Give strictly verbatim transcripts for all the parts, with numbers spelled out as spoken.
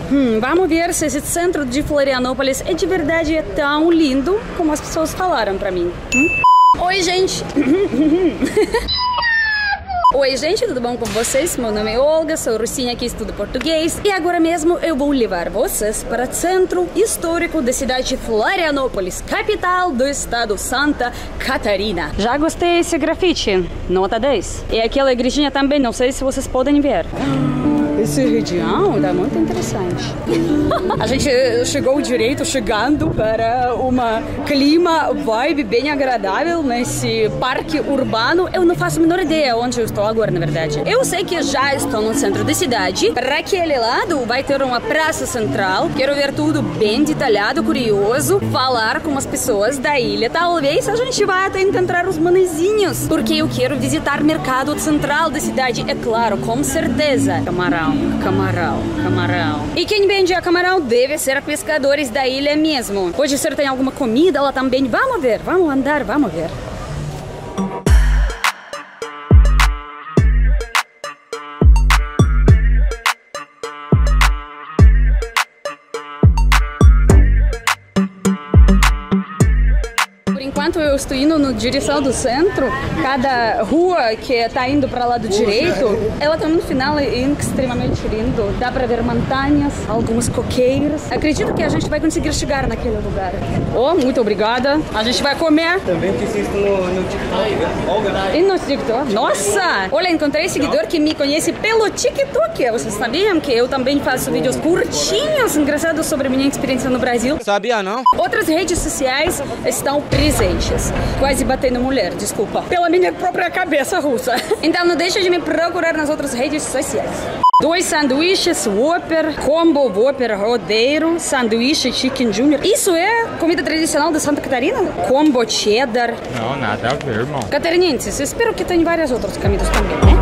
Hum, vamos ver se esse centro de Florianópolis é de verdade é tão lindo como as pessoas falaram pra mim. Hum? Oi, gente! Oi, gente, tudo bom com vocês? Meu nome é Olga, sou russinha que estuda português e agora mesmo eu vou levar vocês para o centro histórico da cidade de Florianópolis, capital do estado Santa Catarina. Já gostei desse grafite, nota dez. E aquela igrejinha também, não sei se vocês podem ver. Essa região é muito interessante. A gente chegou direito, chegando para uma clima, vibe bem agradável nesse parque urbano. Eu não faço a menor ideia onde eu estou agora, na verdade. Eu sei que já estou no centro da cidade. Para aquele lado vai ter uma praça central. Quero ver tudo bem detalhado, curioso, falar com as pessoas da ilha. Talvez a gente vá até encontrar os manezinhos, porque eu quero visitar o mercado central da cidade. É claro, com certeza. Camarão. Camarão, camarão. E quem vende a camarão deve ser pescadores da ilha mesmo. Pode ser tem alguma comida lá também. Vamos ver, vamos andar, vamos ver. Enquanto eu estou indo na direção do centro, cada rua que está indo para lá do direito, ela também no final é extremamente lindo. Dá para ver montanhas, algumas coqueiros. Acredito que a gente vai conseguir chegar naquele lugar. Oh, muito obrigada. A gente vai comer. Também te assisto no, no TikTok, Olga. E no TikTok? Nossa! Olha, encontrei seguidor que me conhece pelo TikTok. Vocês sabiam que eu também faço vídeos curtinhos, engraçados sobre a minha experiência no Brasil? Sabia não? Outras redes sociais estão presentes. Quase batendo mulher, desculpa. Pela minha própria cabeça russa. Então não deixa de me procurar nas outras redes sociais. Dois sanduíches Whopper, combo Whopper rodeiro, sanduíche Chicken Junior. Isso é comida tradicional de Santa Catarina? Combo cheddar. Não, nada a ver, irmão. Catarinenses, espero que tenha várias outras comidas também, né?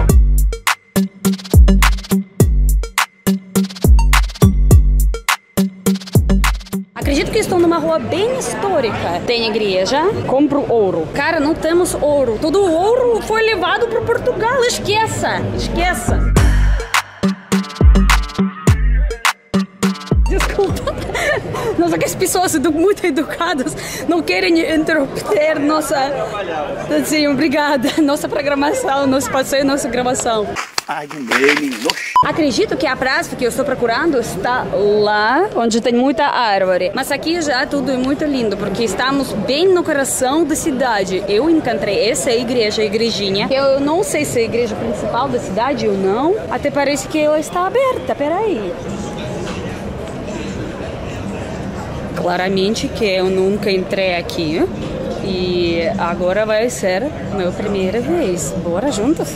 Acredito que estou numa rua bem histórica. Tem igreja, compro ouro. Cara, não temos ouro. Todo o ouro foi levado para Portugal. Esqueça, esqueça. Desculpa. Nossa, que as pessoas muito educadas não querem interromper nossa... Sim, obrigada. Nossa programação, nosso passeio, nossa gravação. Acredito que a praça que eu estou procurando está lá, onde tem muita árvore. Mas aqui já tudo é muito lindo, porque estamos bem no coração da cidade. Eu encontrei essa igreja, a igrejinha. Eu não sei se é a igreja principal da cidade ou não. Até parece que ela está aberta, peraí. Claramente que eu nunca entrei aqui. E agora vai ser a minha primeira vez. Bora juntos?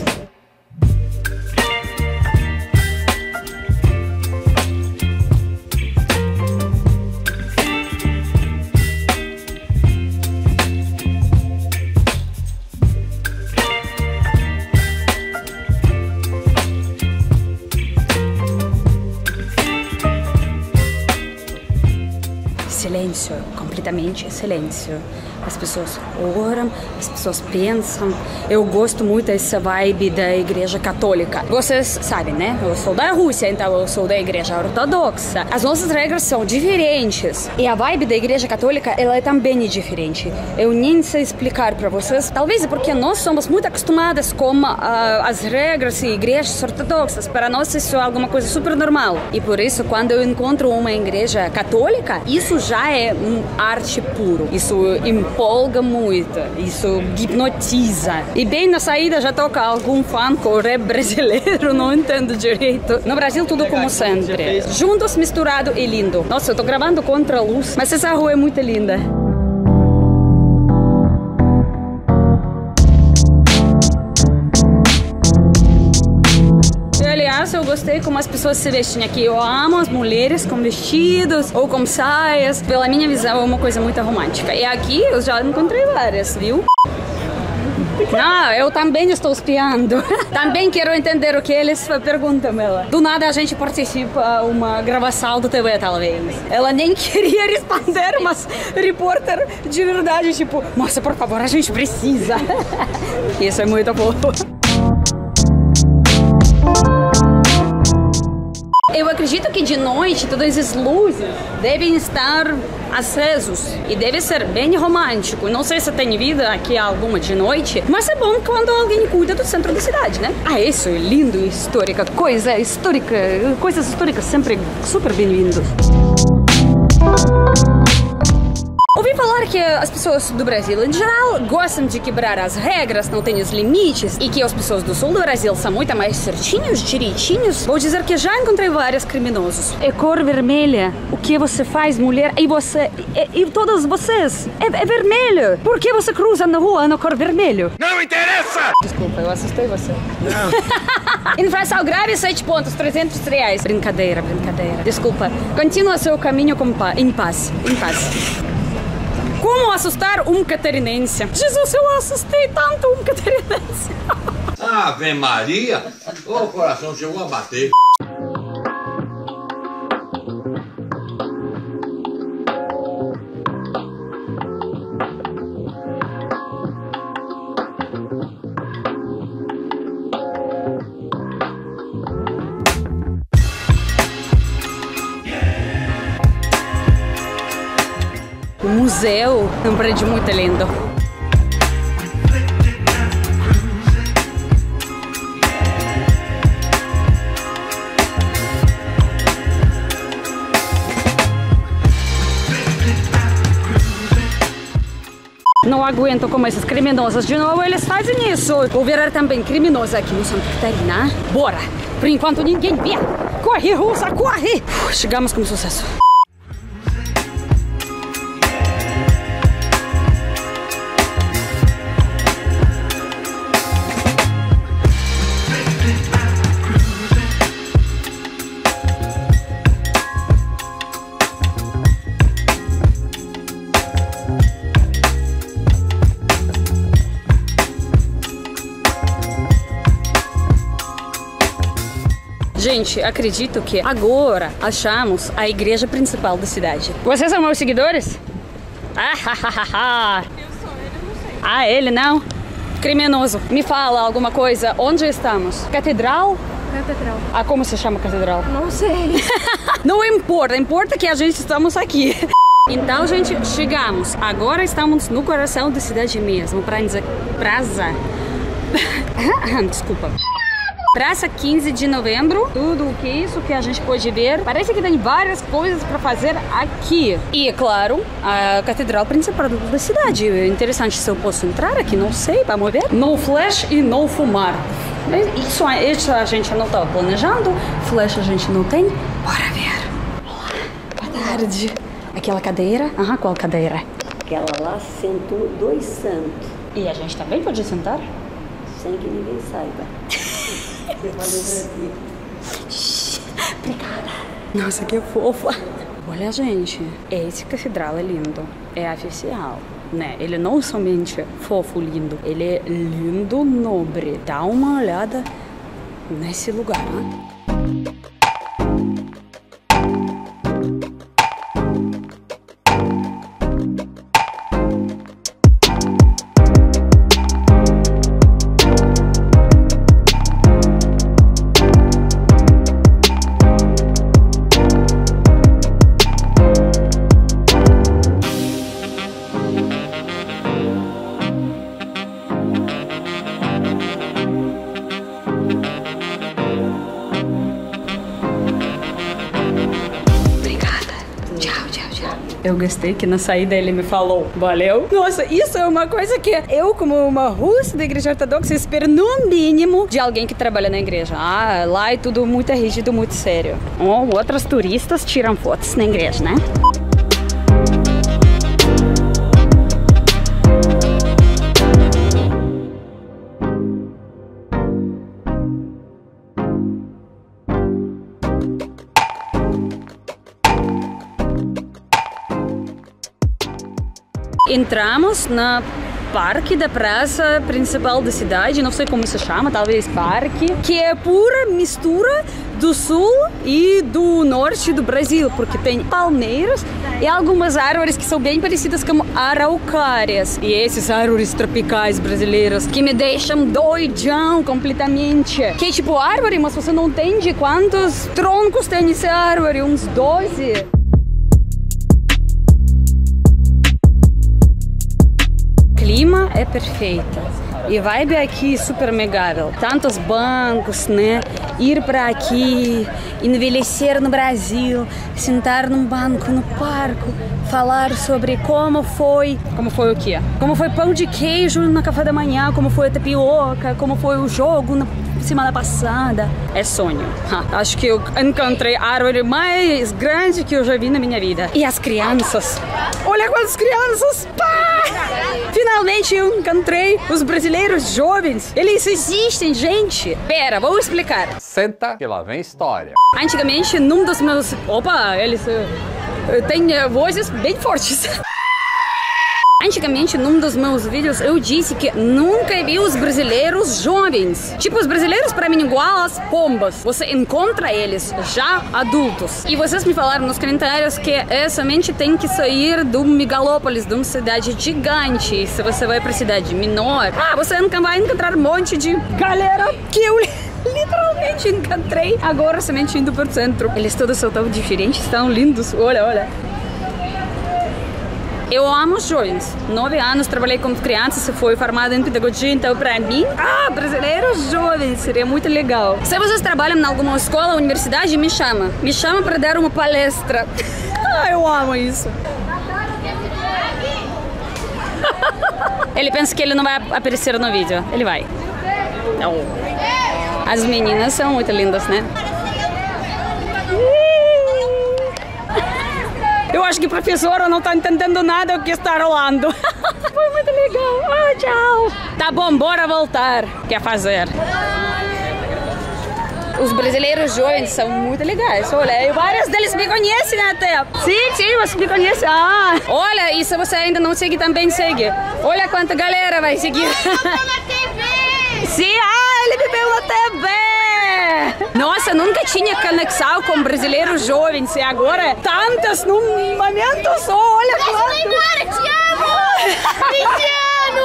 Silêncio, completamente silêncio. As pessoas oram, as pessoas pensam. Eu gosto muito dessa vibe da igreja católica. Vocês sabem, né? Eu sou da Rússia, então eu sou da igreja ortodoxa. As nossas regras são diferentes. E a vibe da igreja católica, ela é também diferente. Eu nem sei explicar para vocês. Talvez é porque nós somos muito acostumadas com uh, as regras e igrejas ortodoxas. Para nós isso é alguma coisa super normal. E por isso, quando eu encontro uma igreja católica, isso já é um arte puro. Isso empolga muito, isso hipnotiza. E bem na saída já toca algum funk ou rap brasileiro, não entendo direito. No Brasil tudo como sempre. Juntos, misturado e lindo. Nossa, eu tô gravando contra a luz, mas essa rua é muito linda. Aliás, eu gostei como as pessoas se vestem aqui. Eu amo as mulheres com vestidos ou com saias. Pela minha visão, é uma coisa muito romântica. E aqui eu já encontrei várias, viu? Não, eu também estou espiando. Também quero entender o que eles perguntam, ela. Do nada a gente participa a uma gravação do T V, talvez. Ela nem queria responder, mas repórter de verdade, tipo, moça, por favor, a gente precisa. Isso é muito fofo. Eu acredito que de noite todas as luzes devem estar acesos e deve ser bem romântico. Não sei se tem vida aqui alguma de noite, mas é bom quando alguém cuida do centro da cidade, né? Ah, isso é lindo e histórica, coisa histórica, coisas históricas sempre super bem-vindos. Ouvi falar que as pessoas do Brasil, em geral, gostam de quebrar as regras, não tem os limites, e que as pessoas do sul do Brasil são muito mais certinhos, direitinhos. Vou dizer que já encontrei vários criminosos. É cor vermelha. O que você faz, mulher? E você... E, e todos vocês? É, é vermelho. Por que você cruza na rua na cor vermelho? Não interessa! Desculpa, eu assustei você. Não. Infração grave, sete pontos, trezentos reais. Brincadeira, brincadeira. Desculpa. Continua seu caminho com pa em paz. Em paz. Como assustar um catarinense? Jesus, eu assustei tanto um catarinense. Ave Maria! O coração chegou a bater. O museu é um prédio muito lindo. Não aguento como esses criminosos de novo, eles fazem isso. Vou virar também criminosa aqui no Santa Catarina. Bora! Por enquanto ninguém vê. Corre, russa, corre! Uf, chegamos com sucesso. Gente, acredito que agora achamos a igreja principal da cidade. Vocês são meus seguidores? Ah, ha, ha, ha. Eu sou ele, eu não sei. Ah, ele não? Criminoso. Me fala alguma coisa. Onde estamos? Catedral? Catedral. Ah, como se chama catedral? Não sei. Não importa, importa que a gente estamos aqui. Então, gente, chegamos. Agora estamos no coração da cidade mesmo. Praça... Praça... Desculpa. Praça quinze de novembro, tudo o que é isso que a gente pode ver. Parece que tem várias coisas para fazer aqui. E, é claro, a catedral principal da cidade. É interessante se eu posso entrar aqui, não sei, vamos ver. No flash e no fumar. Isso, isso a gente não estava planejando. Flash a gente não tem. Bora ver. Olá, boa tarde. Aquela cadeira? Aham, qual cadeira? Aquela lá sentou dois santos. E a gente também pode sentar? Sem que ninguém saiba. Eu falei pra ti. Obrigada. Nossa, que fofa. Olha, gente, esse catedral é lindo. É oficial, né? Ele não é somente fofo, lindo. Ele é lindo, nobre. Dá uma olhada nesse lugar, né? Eu gostei que na saída ele me falou, valeu. Nossa, isso é uma coisa que eu, como uma russa da igreja ortodoxa, espero no mínimo de alguém que trabalha na igreja. Ah, lá é tudo muito rígido, muito sério. Oh, outros turistas tiram fotos na igreja, né? Entramos na parque da praça principal da cidade, não sei como se chama, talvez parque, que é pura mistura do sul e do norte do Brasil, porque tem palmeiras e algumas árvores que são bem parecidas com araucárias. E esses árvores tropicais brasileiras que me deixam doidão completamente. Que é tipo árvore, mas você não entende quantos troncos tem essa árvore, uns doze. O clima é perfeito. E vibe aqui super amigável. Tantos bancos, né? Ir para aqui, envelhecer no Brasil, sentar num banco no parque, falar sobre como foi, como foi o quê? Como foi pão de queijo no café da manhã, como foi a tapioca, como foi o jogo na semana passada. É sonho. Ha, acho que eu encontrei a árvore mais grande que eu já vi na minha vida. E as crianças. Olha quantas crianças! Pá! Finalmente eu encontrei os brasileiros jovens. Eles existem, gente. Pera, vou explicar. Senta que lá vem história. Antigamente, num dos meus... Opa, eles uh, têm uh, vozes bem fortes. Antigamente, num dos meus vídeos, eu disse que nunca vi os brasileiros jovens. Tipo, os brasileiros, pra mim, igual as pombas. Você encontra eles já adultos. E vocês me falaram nos comentários que é, somente tem que sair do megalópolis, de uma cidade gigante. Se você vai pra cidade menor, ah, você nunca vai encontrar um monte de galera que eu... literalmente encontrei agora somente indo pro centro. Eles todos são tão diferentes, tão lindos. Olha, olha. Eu amo os jovens. Nove anos trabalhei com crianças, fui formada em pedagogia, então pra mim, ah, brasileiros jovens, seria muito legal. Se vocês trabalham em alguma escola, universidade, me chama. Me chama para dar uma palestra. Ah, eu amo isso. Ele pensa que ele não vai aparecer no vídeo. Ele vai. Não. As meninas são muito lindas, né? Eu acho que a professora não tá entendendo nada do que está rolando. Foi muito legal. Ah, tchau. Tá bom, bora voltar. Quer fazer? Os brasileiros jovens são muito legais. Olha, e vários deles me conhecem até. Sim, sim, você me conhece. Ah. Olha, e se você ainda não segue, também segue. Olha quanta galera vai seguir. Sim, ah, ele me viu na T V. Nossa, nunca tinha conexão com brasileiros jovens e agora tantas num momento só, olha quanto. Te amo! Cristiano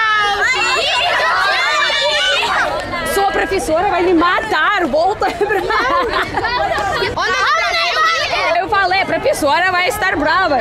Ronaldo! Sua professora vai me matar, volta pra... Eu falei, a professora vai estar brava.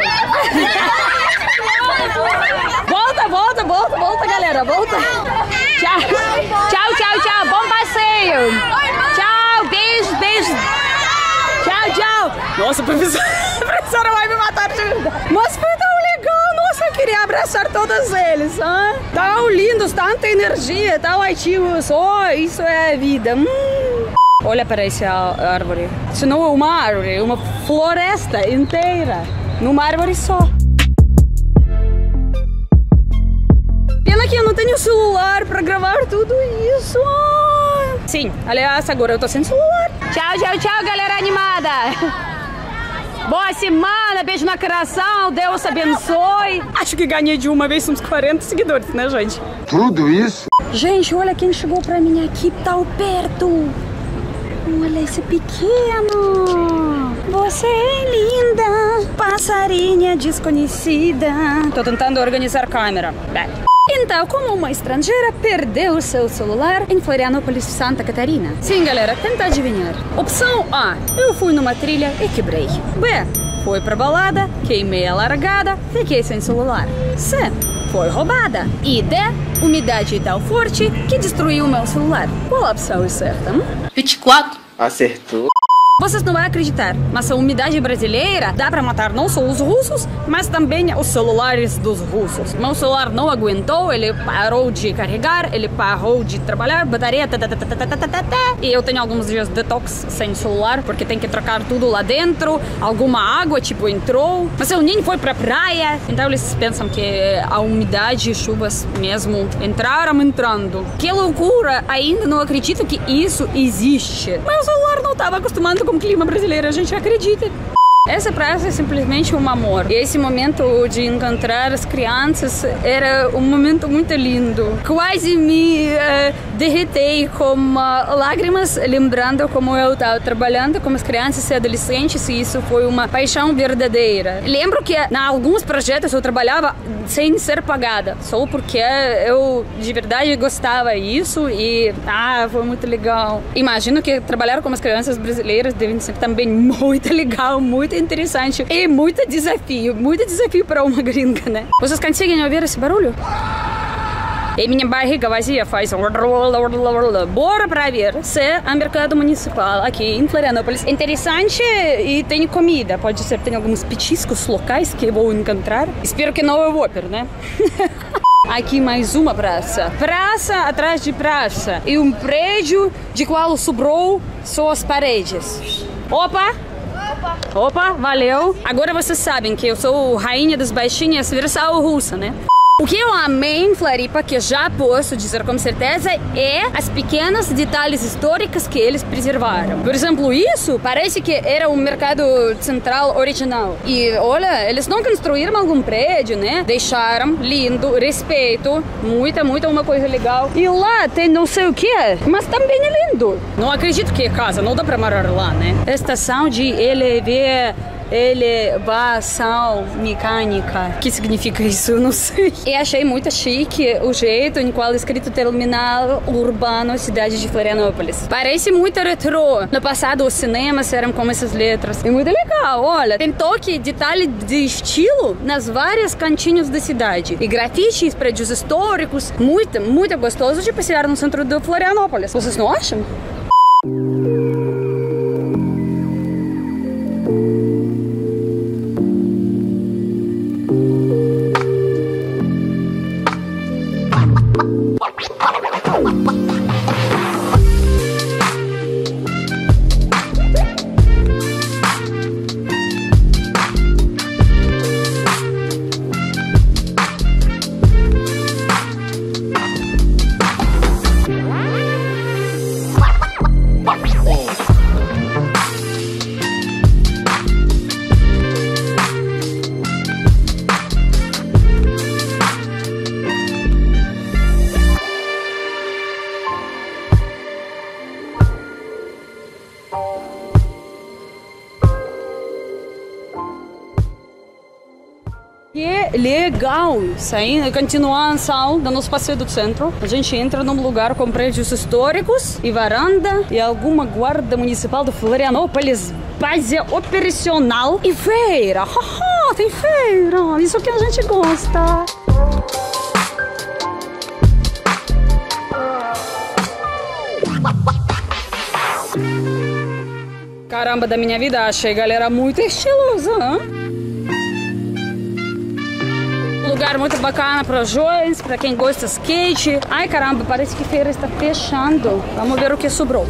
Volta, volta, volta, volta, galera, volta. Tchau, tchau, tchau, tchau, bom passeio. Tchau, beijo, beijo. Tchau, tchau. Nossa, a professora, a professora vai me matar de verdade. Mas foi tão legal, nossa, eu queria abraçar todos eles. Ah? Tão lindos, tanta energia, tão ativos. Oh, isso é vida. Hum. Olha para essa árvore. Isso não é uma árvore, é uma floresta inteira. Numa árvore só. Pena que eu não tenho celular para gravar tudo isso. Sim, aliás, agora eu tô sem celular. Tchau, tchau, tchau, galera animada. Boa semana, beijo no coração, Deus abençoe. Acho que ganhei de uma vez uns quarenta seguidores, né, gente? Tudo isso? Gente, olha quem chegou pra mim aqui, tão perto. Olha esse pequeno. Você é linda, passarinha desconhecida. Tô tentando organizar a câmera. Bem. Então, como uma estrangeira perdeu o seu celular em Florianópolis, Santa Catarina? Sim, galera, tenta adivinhar. Opção A, eu fui numa trilha e quebrei. B, fui pra balada, queimei a largada, fiquei sem celular. C, foi roubada. E D, umidade tão forte que destruiu o meu celular. Qual a opção é certa? Hum? vinte e quatro. Acertou. Vocês não vão acreditar, mas a umidade brasileira dá pra matar não só os russos, mas também os celulares dos russos. Meu celular não aguentou, ele parou de carregar, ele parou de trabalhar, bateria, tatatatatatatata. E eu tenho alguns dias de detox sem celular, porque tem que trocar tudo lá dentro, alguma água, tipo, entrou. Mas eu nem fui pra praia, então eles pensam que a umidade e chuvas mesmo entraram entrando. Que loucura, ainda não acredito que isso existe. Meu celular não estava acostumado com o clima brasileiro, a gente acredita. Essa praça é simplesmente um amor. E esse momento de encontrar as crianças era um momento muito lindo. Quase me uh, derretei com uh, lágrimas, lembrando como eu estava trabalhando com as crianças e adolescentes, e isso foi uma paixão verdadeira. Lembro que em alguns projetos eu trabalhava sem ser pagada, só porque eu de verdade gostava disso e ah, foi muito legal. Imagino que trabalhar com as crianças brasileiras deve ser também muito legal, muito interessante e muito desafio, muito desafio para uma gringa, né? Vocês conseguem ouvir esse barulho? E minha barriga vazia faz... Bora para ver se é mercado municipal aqui em Florianópolis interessante e tem comida. Pode ser que tenha alguns petiscos locais que eu vou encontrar. Espero que não é o Whopper, né? Aqui mais uma praça. Praça atrás de praça. E um prédio de qual sobrou só as paredes. Opa! Opa! Opa, valeu! Agora vocês sabem que eu sou rainha das baixinhas versão russa, né? O que eu amei em Floripa, que já posso dizer com certeza, é as pequenas detalhes históricos que eles preservaram. Por exemplo, isso parece que era um mercado central original. E olha, eles não construíram algum prédio, né? Deixaram lindo, respeito, muita, muita uma coisa legal. E lá tem não sei o que, mas também é lindo. Não acredito que é casa, não dá pra morar lá, né? Estação de L V... elevação mecânica. O que significa isso? Eu não sei. E achei muito chique o jeito em qual é escrito terminal urbano cidade de Florianópolis. Parece muito retrô. No passado os cinemas eram com essas letras. É muito legal, olha. Tem toque, detalhe de estilo nas várias cantinhos da cidade. E grafites, prédios históricos. Muito, muito gostoso de passear no centro de Florianópolis. Vocês não acham? Que legal! Saindo, continuação do nosso passeio do centro. A gente entra num lugar com prédios históricos e varanda e alguma guarda municipal de Florianópolis, base operacional e feira. Haha, tem feira! Isso que a gente gosta. Caramba, da minha vida, achei galera muito estilosa, hein? Lugar muito bacana para jovens, para quem gosta de skate. Ai caramba, parece que a feira está fechando. Vamos ver o que sobrou.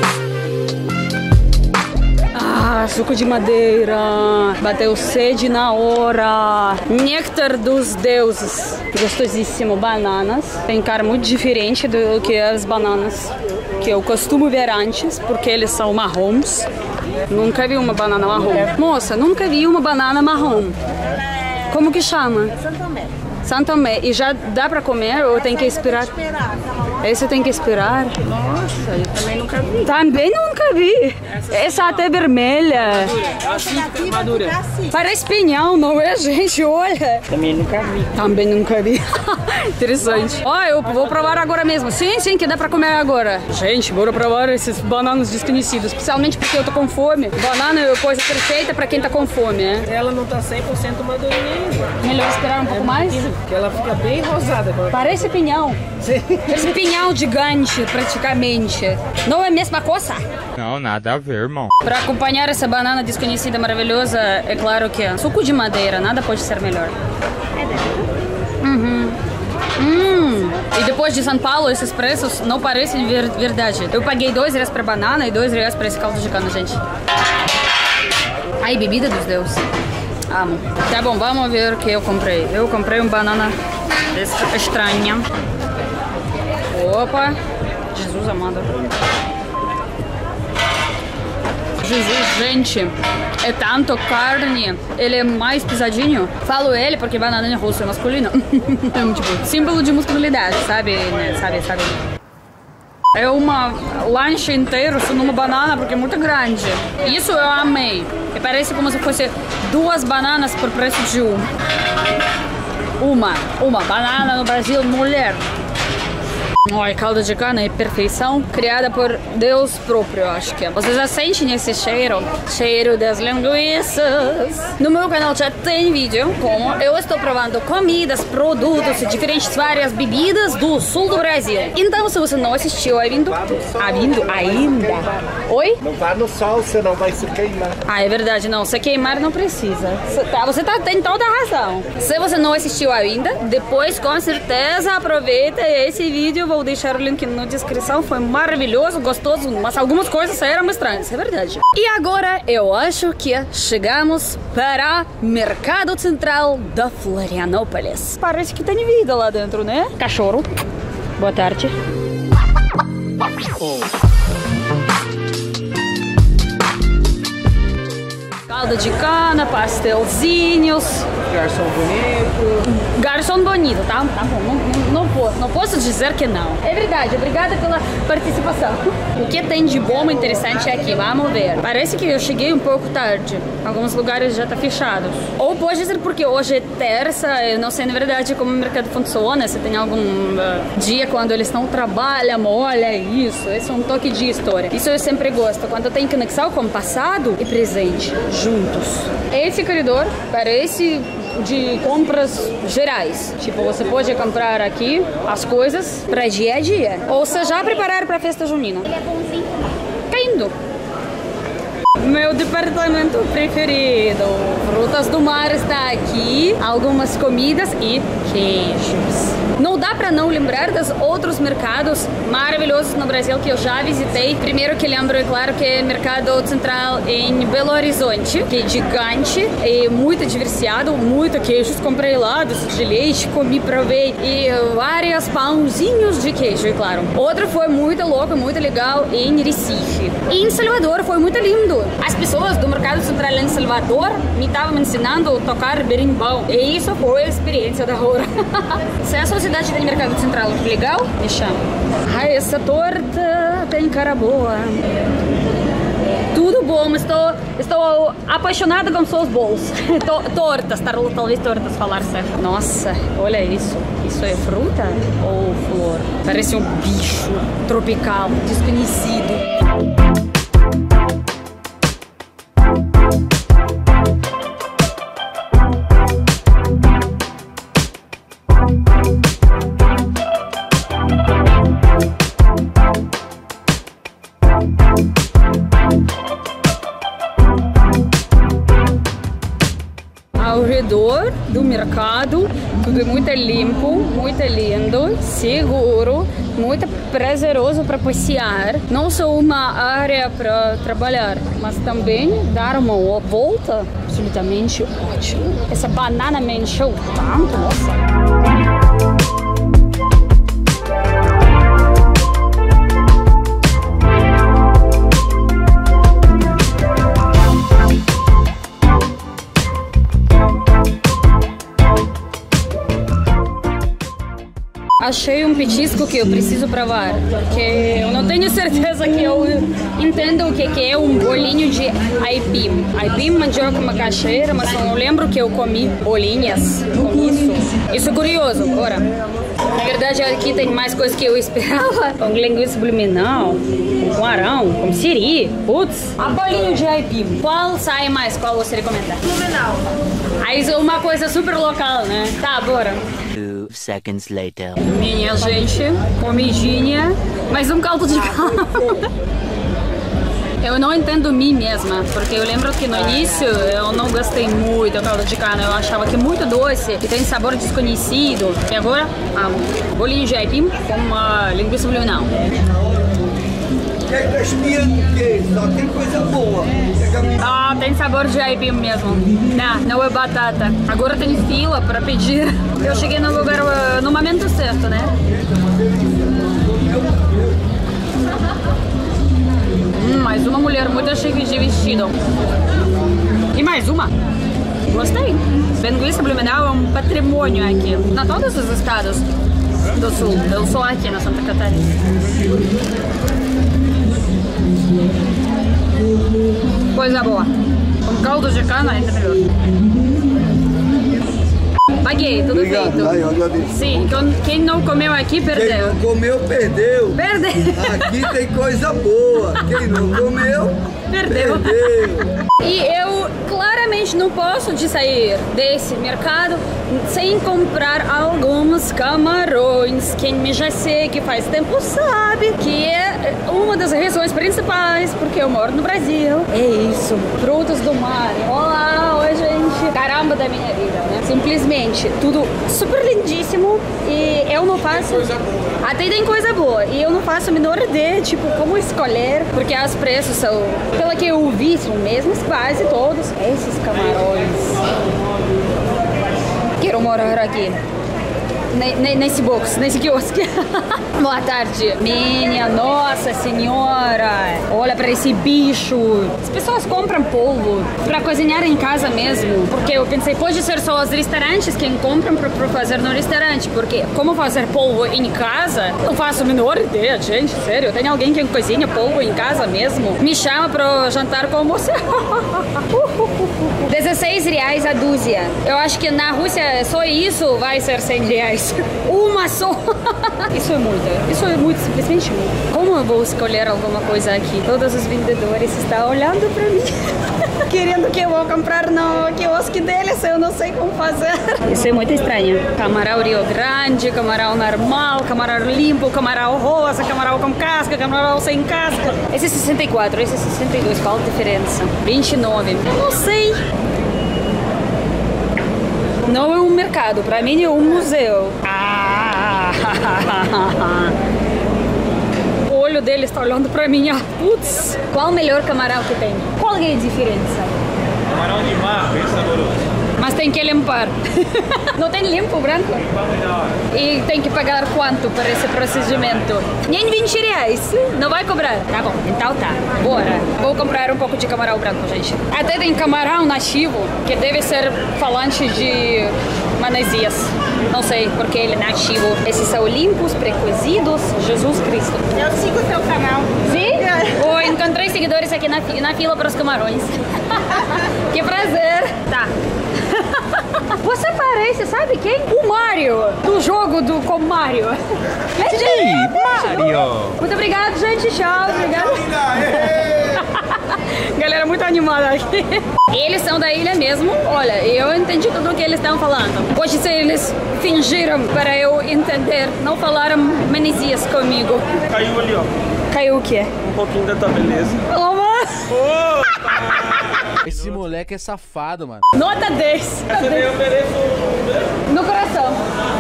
Ah, suco de madeira. Bateu sede na hora. Néctar dos deuses. Gostosíssimo. Bananas. Tem cara muito diferente do que as bananas que eu costumo ver antes, porque eles são marrons. Nunca vi uma banana marrom. Moça, nunca vi uma banana marrom. Como que chama? Santo Tomé. Santo Tomé. E já dá pra comer ou tem que esperar? Esperar. Esse tem que esperar? Nossa, eu também nunca vi. Também nunca vi. Essa até é vermelha. Assim fica madura. Parece pinhão, não é, gente? Olha. Também nunca vi. Também nunca vi. Interessante. Ó, eu vou provar agora mesmo. Sim, sim, que dá pra comer agora. Gente, bora provar esses bananas desconhecidos. Especialmente porque eu tô com fome. Banana é coisa perfeita pra quem tá com fome, né? Ela não tá cem por cento madurinha. Melhor esperar um pouco mais? Porque ela fica bem rosada. Parece pinhão. Sim. Parece pinhão gigante, praticamente. Não é a mesma coisa? Não, nada a ver, irmão. Para acompanhar essa banana desconhecida maravilhosa, é claro que é suco de madeira, nada pode ser melhor. Uhum. Hum. E depois de São Paulo, esses preços não parecem ver verdade. Eu paguei dois reais para banana e dois reais para esse caldo de cana, gente. Ai, bebida dos deuses. Amo. Tá bom, vamos ver o que eu comprei. Eu comprei uma banana estranha. Opa! Jesus amado. Jesus, gente, é tanto carne, ele é mais pesadinho. Falo ele porque banana russa é masculino. É tipo, símbolo de musculidade, sabe? Né? Sabe, sabe? É uma lanche inteiro só numa banana porque é muito grande. Isso eu amei. E parece como se fosse duas bananas por preço de uma. Uma, uma banana no Brasil, mulher. Olha, calda de cana é perfeição, criada por Deus próprio, acho que. Vocês já sentem esse cheiro? Cheiro das linguiças. No meu canal já tem vídeo como eu estou provando comidas, produtos e diferentes várias bebidas do sul do Brasil. Então, se você não assistiu ainda, ainda, ainda. Oi? Não vá no sol, você não vai se queimar. Ah, é verdade, não. Se queimar não precisa. Você tá, tem toda a razão. Se você não assistiu ainda, depois com certeza aproveita esse vídeo. Vou deixar o link na descrição. Foi maravilhoso, gostoso, mas algumas coisas eram estranhas, é verdade. E agora eu acho que chegamos para Mercado Central da Florianópolis. Parece que tem vida lá dentro, né? Cachorro. Boa tarde. Oh. Calda de cana, pastelzinhos. Garçom bonito. Garçom bonito, tá? Tá bom, não, não, não, posso, não posso dizer que não. É verdade, obrigada pela participação. O que tem de bom e interessante aqui? Vamos ver. Parece que eu cheguei um pouco tarde. Alguns lugares já tá fechados. Ou pode ser porque hoje é terça, eu não sei na verdade como o mercado funciona. Se tem algum uh, dia quando eles não trabalham, olha isso. Esse é um toque de história. Isso eu sempre gosto, quando tem conexão com o passado e presente, juntos. Esse corredor parece de compras gerais. Tipo, você pode comprar aqui as coisas para dia a dia. Ou se já preparar para a festa junina. Ele é bonzinho. Caindo. Meu departamento preferido. Frutas do mar está aqui. Algumas comidas e queijos. Não dá para não lembrar dos outros mercados maravilhosos no Brasil que eu já visitei. Primeiro que lembro, é claro, que é o Mercado Central em Belo Horizonte, que é gigante e muito diversificado, muito queijos. Comprei lá, doce de leite, comi, provei e vários pãozinhos de queijo, é claro. Outro foi muito louco, muito legal em Recife. E em Salvador foi muito lindo. As pessoas do Mercado Central em Salvador me estavam me ensinando a tocar berimbau. E isso foi a experiência da hora. Se a sociedade tem Mercado Central legal, me chama. Ai, essa torta tem cara boa. Tudo bom, estou, estou apaixonada com seus bolos. Tortas, talvez tortas falar certo. Nossa, olha isso. Isso é fruta ou flor? Parece um bicho tropical, desconhecido. Ao redor do mercado, tudo é muito limpo, muito lindo, seguro, muito prazeroso para passear. Não só uma área para trabalhar, mas também dar uma volta absolutamente ótimo. Essa banana me encheu tanto, nossa. Achei um petisco que eu preciso provar, porque eu não tenho certeza que eu entendo o que é um bolinho de aipim. Aipim, mandioca macaxeira, mas eu não lembro que eu comi bolinhas com isso. Isso é curioso, agora. Na verdade, aqui tem mais coisas que eu esperava. Com linguiça blumenau, com arão, com siri, putz. A bolinho de aipim. Qual sai mais? Qual você recomenda? Blumenau. Aí é uma coisa super local, né? Tá, bora. Seconds later. Minha gente, comidinha, mais um caldo de cana. Eu não entendo mim mesma, porque eu lembro que no início eu não gostei muito do caldo de cana. Eu achava que é muito doce e tem sabor desconhecido. E agora, amo. Bolinho de aipim com uma linguiça blumenau. Só tem coisa boa. Ah, tem sabor de aipim mesmo. Não, não é batata. Agora tem fila para pedir. Eu cheguei no lugar no momento certo, né? Hum, mais uma mulher muito chique de vestido. E mais uma. Gostei. Linguiça Blumenau é um patrimônio aqui. Na todos os estados do sul. Eu sou aqui na Santa Catarina. Coisa boa. Com caldo de cana é maravilhoso. Paguei, tudo Obrigado. feito. Aí, eu agradeço. Sim, quem não comeu aqui, perdeu. Quem não comeu, perdeu. Perdeu. Aqui tem coisa boa. Quem não comeu, Perdeu. perdeu. E eu claramente não posso de sair desse mercado sem comprar alguns camarões. Quem me já segue faz tempo sabe que é uma das razões principais porque eu moro no Brasil. É isso, frutos do mar. Olá, oi gente. Caramba da minha vida, né? Simplesmente tudo super lindíssimo e eu não faço... Até tem coisa boa e eu não faço a menor ideia, tipo, como escolher, porque os preços são, pelo que eu vi, são mesmos quase todos. Esses camarões. Quero morar aqui. Nesse box, nesse quiosque. Boa tarde. Minha nossa senhora. Olha para esse bicho. As pessoas compram polvo para cozinhar em casa mesmo. Porque eu pensei, pode ser só os restaurantes quem compram para fazer no restaurante. Porque como fazer polvo em casa? Não faço a menor ideia, gente. Sério, tem alguém que cozinha polvo em casa mesmo? Me chama para jantar com você. dezesseis reais a dúzia. Eu acho que na Rússia só isso vai ser cem reais. Uma só. Isso é muito. Isso é muito, simplesmente muito. Como eu vou escolher alguma coisa aqui? Todos os vendedores estão olhando pra mim. Querendo que eu vou comprar no quiosque deles. Eu não sei como fazer. Isso é muito estranho. Camarão Rio Grande, camarão normal, camarão limpo, camarão rosa, camarão com casca, camarão sem casca. Esse é sessenta e quatro, esse é sessenta e dois. Qual a diferença? vinte e nove. Não sei. Não é um mercado, pra mim é um museu. Ah, o olho dele está olhando pra mim. Ah, putz, qual o melhor camarão que tem? Qual é a diferença? Camarão de mar, bem saboroso. Mas tem que limpar. Não tem limpo branco? E tem que pagar quanto para esse procedimento? Nem vinte reais. Não vai cobrar? Tá bom, então tá. Bora. Vou comprar um pouco de camarão branco, gente. Até tem camarão nativo, que deve ser falante de manesias. Não sei, porque ele é nativo. Esses são limpos, pré-cozidos. Jesus Cristo. Eu sigo o teu canal. Sim? Oh, encontrei seguidores aqui na, fi na fila para os camarões. Que prazer. Tá. Você parece, sabe quem? O Mario, do jogo do com Mario. Sim, Mario. Muito obrigado, gente. Tchau. Obrigado. Galera muito animada aqui. Eles são da ilha mesmo. Olha, eu entendi tudo o que eles estão falando. Pode ser eles fingiram para eu entender. Não falaram manesias comigo. Caiu ali, ó. Caiu o quê? Um pouquinho da tua beleza. Opa! Esse moleque é safado, mano. Nota dez. Essa daí eu mereço um... No coração.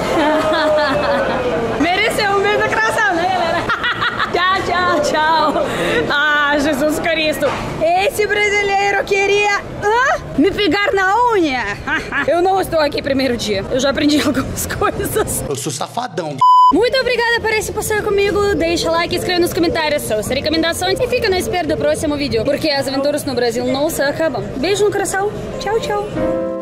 Mereceu um beijo no coração, né, galera? Tchau, tchau, tchau. Ah, Jesus Cristo. Esse brasileiro queria ah, me pegar na unha. Eu não estou aqui primeiro dia. Eu já aprendi algumas coisas. Eu sou safadão. Muito obrigada por esse passeio comigo. Deixa like, escreve nos comentários suas recomendações e fica na espera do próximo vídeo, porque as aventuras no Brasil não se acabam. Beijo no coração. Tchau, tchau.